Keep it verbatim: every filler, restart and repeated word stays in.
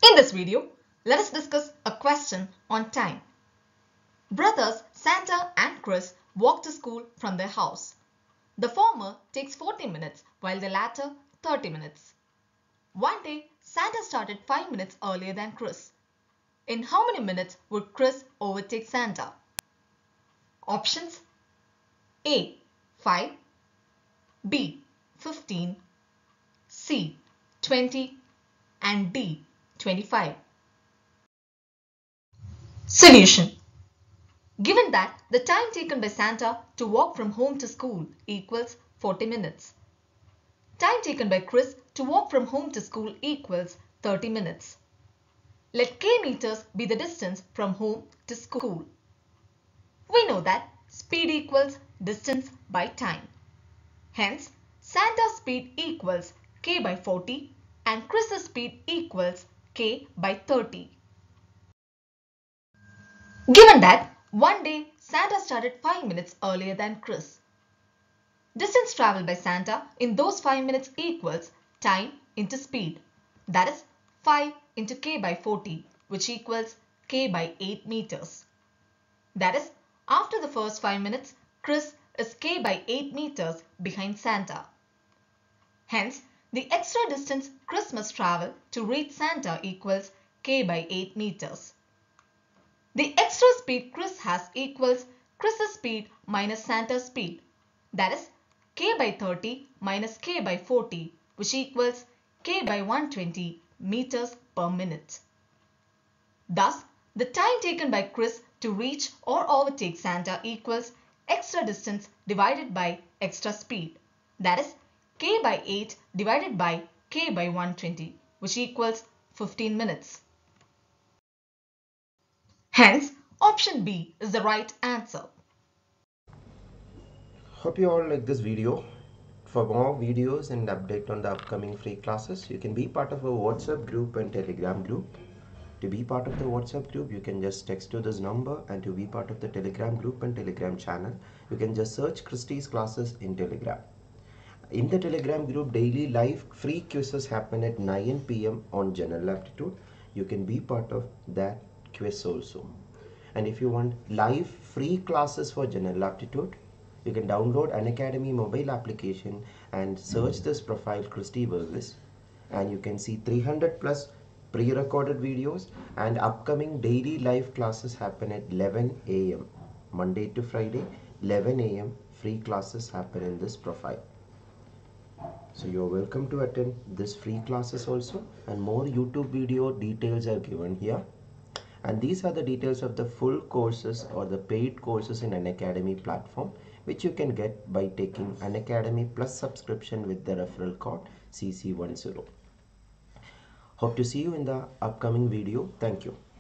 In this video, let us discuss a question on time. Brothers Santa and Chris walk to school from their house. The former takes forty minutes while the latter thirty minutes. One day, Santa started five minutes earlier than Chris. In how many minutes would Chris overtake Santa? Options: A. five, B. fifteen, C. twenty, and D. twenty-five. Solution: given that the time taken by Santa to walk from home to school equals forty minutes, time taken by Chris to walk from home to school equals thirty minutes. Let k meters be the distance from home to school. We know that speed equals distance by time. Hence, Santa's speed equals k by forty and Chris's speed equals k by thirty. Given that one day Santa started five minutes earlier than Chris, distance travelled by Santa in those five minutes equals time into speed, that is five into k by forty, which equals k by eight meters. That is, after the first five minutes, Chris is k by eight meters behind Santa. Hence, the extra distance Chris must travel to reach Santa equals k by eight meters. The extra speed Chris has equals Chris's speed minus Santa's speed, that is k by thirty minus k by forty, which equals k by one hundred twenty meters per minute. Thus, the time taken by Chris to reach or overtake Santa equals extra distance divided by extra speed, that is k by eight divided by k by one hundred twenty, which equals fifteen minutes. Hence, option B is the right answer. Hope you all like this video. For more videos and update on the upcoming free classes, you can be part of a WhatsApp group and Telegram group. To be part of the WhatsApp group, you can just text to this number, and to be part of the Telegram group and Telegram channel, you can just search Christy's classes in Telegram. In the Telegram group, daily live free quizzes happen at nine p m on general aptitude. You can be part of that quiz also. And if you want live free classes for general aptitude, you can download Unacademy mobile application and search this profile Christy Burgess, and you can see three hundred plus pre-recorded videos, and upcoming daily live classes happen at eleven a m Monday to Friday, eleven a m free classes happen in this profile. So you're welcome to attend this free classes also, and more YouTube video details are given here. And these are the details of the full courses or the paid courses in Unacademy platform, which you can get by taking Unacademy Plus subscription with the referral code C C ten. Hope to see you in the upcoming video. Thank you.